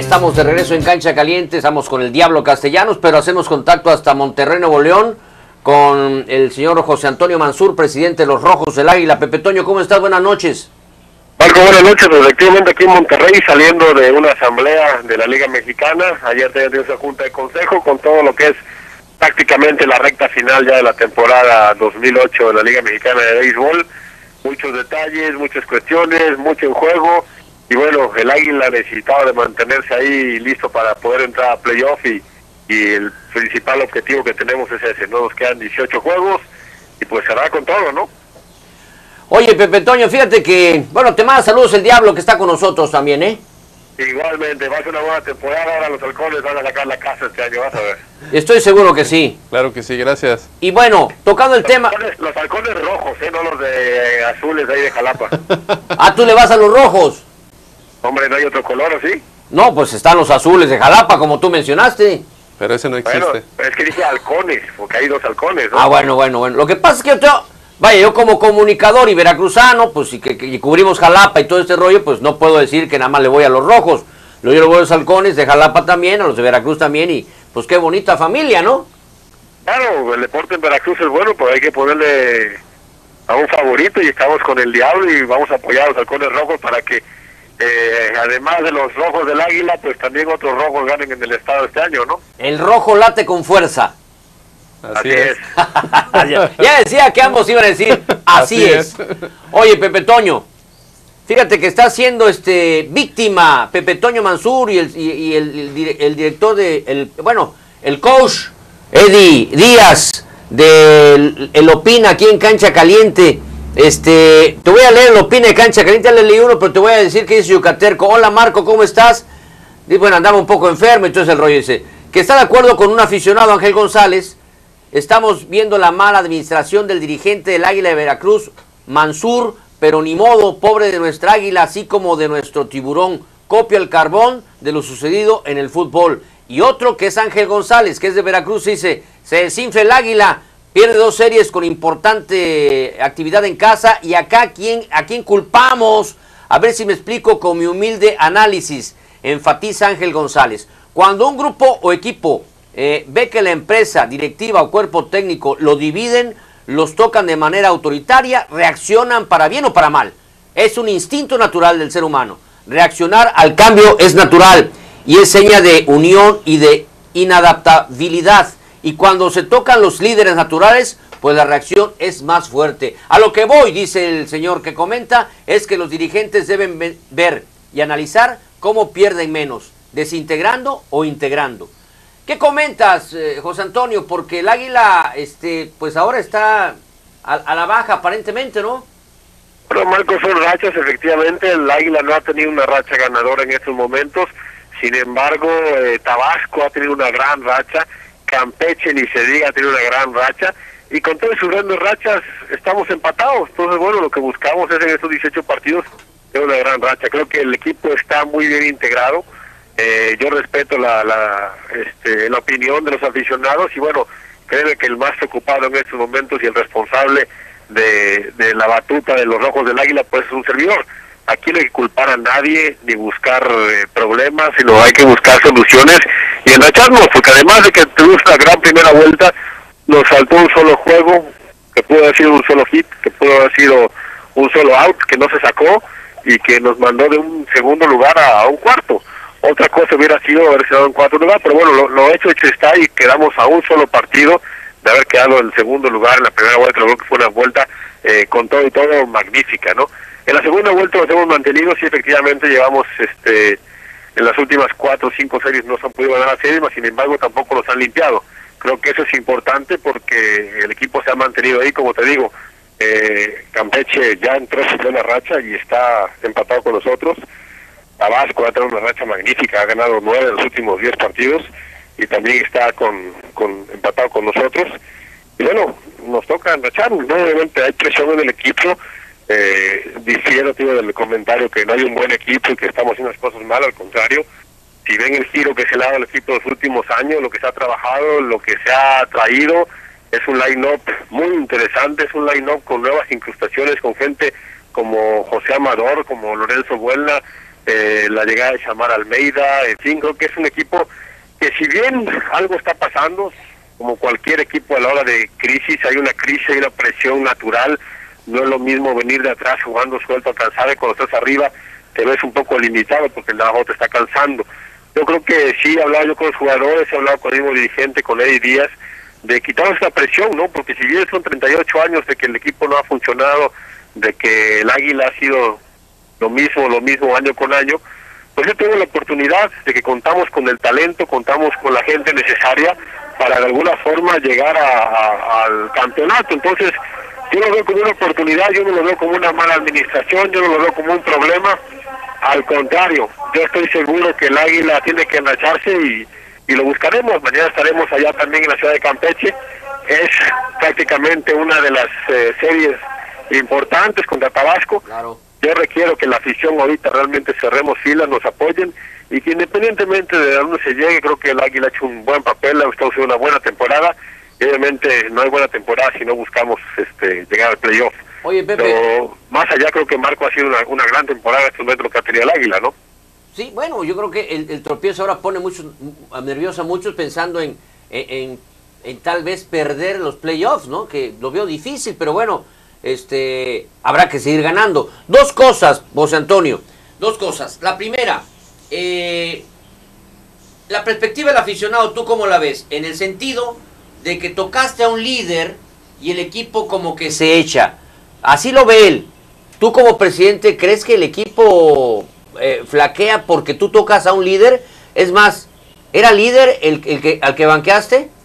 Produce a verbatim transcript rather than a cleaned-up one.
estamos de regreso en Cancha Caliente, estamos con el Diablo Castellanos, pero hacemos contacto hasta Monterrey, Nuevo León, con el señor José Antonio Mansur, presidente de los Rojos del Águila. Pepe Toño, ¿cómo estás? Buenas noches. Marco, buenas noches. Efectivamente aquí en Monterrey, saliendo de una asamblea de la Liga Mexicana. Ayer teníamos esa junta de consejo con todo lo que es prácticamente la recta final ya de la temporada dos mil ocho de la Liga Mexicana de Béisbol. Muchos detalles, muchas cuestiones, mucho en juego. Y bueno, el Águila necesitaba de mantenerse ahí listo para poder entrar a playoff y, y el principal objetivo que tenemos es ese, ¿no? Nos quedan dieciocho juegos y pues cerrar con todo, ¿no? Oye, Pepe Toño, fíjate que, bueno, te manda saludos el Diablo que está con nosotros también, ¿eh? Igualmente, va a ser una buena temporada, ahora los halcones van a sacar la casa este año, vas a ver. Estoy seguro que sí. Claro que sí, gracias. Y bueno, tocando el los tema... Halcones, los halcones rojos, ¿eh? No los de azules de ahí de Jalapa. Ah, ¿tú le vas a los rojos? Hombre, ¿no hay otro color, o sí? No, pues están los azules de Jalapa, como tú mencionaste. Pero ese no existe. Bueno, es que dije halcones, porque hay dos halcones, ¿no? Ah, bueno, bueno, bueno. Lo que pasa es que yo, tengo- vaya, yo como comunicador y veracruzano, pues y que, que cubrimos Jalapa y todo este rollo, pues no puedo decir que nada más le voy a los rojos. Yo le voy a los halcones de Jalapa también, a los de Veracruz también, y pues qué bonita familia, ¿no? Claro, el deporte en Veracruz es bueno, pero hay que ponerle a un favorito y estamos con el Diablo y vamos a apoyar a los halcones rojos para que, eh, además de los rojos del Águila, pues también otros rojos ganen en el estado este año, ¿no? El rojo late con fuerza. Así, es. ya, ya decía que ambos iban a decir, así, Así es. es. Oye, Pepe Toño, fíjate que está siendo este víctima Pepe Toño Mansur y el, y, y el, el dire- el director de, el, bueno, el coach Eddie Díaz del el Opina aquí en Cancha Caliente. Este, te voy a leer el Opina de Cancha Caliente, ya le leí uno, pero te voy a decir que dice Yucaterco. Hola Marco, ¿cómo estás? Dice, bueno, andaba un poco enfermo, entonces el rollo dice, que está de acuerdo con un aficionado, Ángel González. Estamos viendo la mala administración del dirigente del Águila de Veracruz, Mansur, pero ni modo, pobre de nuestra Águila, así como de nuestro Tiburón. Copia el carbón de lo sucedido en el fútbol. Y otro que es Ángel González, que es de Veracruz, dice, se desinfla el Águila, pierde dos series con importante actividad en casa, y acá, ¿a quién, a quién culpamos? A ver si me explico con mi humilde análisis, enfatiza Ángel González. Cuando un grupo o equipo eh, ve que la empresa, directiva o cuerpo técnico lo dividen, los tocan de manera autoritaria, reaccionan para bien o para mal. Es un instinto natural del ser humano. Reaccionar al cambio es natural y es seña de unión y de inadaptabilidad. Y cuando se tocan los líderes naturales, pues la reacción es más fuerte. A lo que voy, dice el señor que comenta, es que los dirigentes deben ve- ver y analizar cómo pierden menos, desintegrando o integrando. ¿Qué comentas, eh, José Antonio? Porque el Águila, este, pues ahora está a, a la baja aparentemente, ¿no? Bueno, Marcos, son rachas, efectivamente, el Águila no ha tenido una racha ganadora en estos momentos, sin embargo, eh, Tabasco ha tenido una gran racha, Campeche, ni se diga, ha tenido una gran racha, y con todas sus grandes rachas estamos empatados. Entonces, bueno, lo que buscamos es en estos dieciocho partidos tener una gran racha. Creo que el equipo está muy bien integrado. Eh, yo respeto la, la, este, la opinión de los aficionados y bueno, créeme que el más preocupado en estos momentos y el responsable de, de la batuta de los Rojos del Águila pues es un servidor. Aquí no hay que culpar a nadie ni buscar eh, problemas, sino hay que buscar soluciones y enracharnos, porque además de que tuvimos una gran primera vuelta, nos faltó un solo juego, que pudo haber sido un solo hit, que pudo haber sido un solo out, que no se sacó y que nos mandó de un segundo lugar a, a un cuarto. Otra cosa hubiera sido haber quedado en cuarto lugar, pero bueno, lo, lo hecho hecho está y quedamos a un solo partido de haber quedado en el segundo lugar en la primera vuelta. Creo que fue una vuelta eh, con todo y todo magnífica, ¿no? En la segunda vuelta nos hemos mantenido, sí, efectivamente llevamos este en las últimas cuatro o cinco series no se han podido ganar las series, mas sin embargo tampoco los han limpiado. Creo que eso es importante porque el equipo se ha mantenido ahí, como te digo, eh, Campeche ya entró en la racha y está empatado con nosotros. Tabasco ha tenido una racha magnífica, ha ganado nueve de los últimos diez partidos y también está con, con empatado con nosotros. Y bueno, nos toca enracharnos, ¿no? Obviamente hay presión en el equipo, eh, difiero, tío, del comentario que no hay un buen equipo y que estamos haciendo las cosas mal, al contrario. Si ven el giro que se le ha dado al equipo los últimos años, lo que se ha trabajado, lo que se ha traído, es un line-up muy interesante, es un line-up con nuevas incrustaciones, con gente como José Amador, como Lorenzo Buelna, eh, la llegada de Xamar Almeida, en fin, creo que es un equipo que si bien algo está pasando, como cualquier equipo a la hora de crisis, hay una crisis, hay una presión natural, no es lo mismo venir de atrás jugando suelto, cansado, y cuando estás arriba te ves un poco limitado porque el trabajo te está cansando. Yo creo que sí, he hablado yo con los jugadores, he hablado con el mismo dirigente, con Eddie Díaz, de quitarnos esa presión, ¿no? Porque si bien son treinta y ocho años de que el equipo no ha funcionado, de que el Águila ha sido lo mismo, lo mismo año con año, pues yo tengo la oportunidad de que contamos con el talento, contamos con la gente necesaria para de alguna forma llegar a, a, al campeonato. Entonces, yo lo veo como una oportunidad, yo no lo veo como una mala administración, yo no lo veo como un problema. Al contrario, yo estoy seguro que el Águila tiene que enracharse y, y lo buscaremos. Mañana estaremos allá también en la ciudad de Campeche. Es prácticamente una de las eh, series importantes contra Tabasco. Claro. Yo requiero que la afición ahorita realmente cerremos filas, nos apoyen y que independientemente de dónde se llegue, creo que el Águila ha hecho un buen papel, ha estado haciendo una buena temporada. Y obviamente no hay buena temporada si no buscamos este llegar al playoff. Oye, Pepe. Pero más allá creo que Marco ha sido una, una gran temporada estos metros que ha tenido el Águila, ¿no? Sí, bueno, yo creo que el, el tropiezo ahora pone muchos, nervioso a muchos pensando en, en, en, en tal vez perder los playoffs, ¿no? Que lo veo difícil, pero bueno, este habrá que seguir ganando. Dos cosas, José Antonio, dos cosas. La primera, eh, la perspectiva del aficionado, ¿tú cómo la ves? En el sentido de que tocaste a un líder y el equipo como que se echa. Así lo ve él. ¿Tú como presidente crees que el equipo eh, flaquea porque tú tocas a un líder? Es más, ¿era líder el, el que, al que banqueaste?